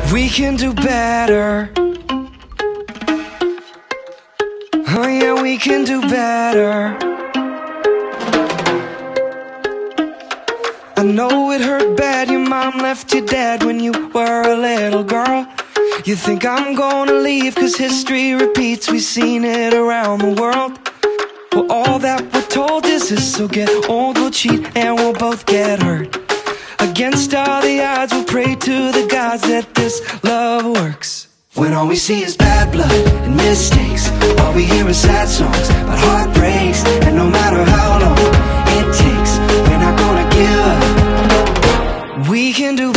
We can do better. Oh yeah, we can do better. I know it hurt bad, your mom left you dead when you were a little girl. You think I'm gonna leave cause history repeats, we've seen it around the world. Well, all that we're told is this, so get old, we'll cheat and we'll both get hurt. Against all the odds, we'll pray to the gods that this love works. When all we see is bad blood and mistakes, all we hear is sad songs about heartbreaks. And no matter how long it takes, we're not gonna give up. We can do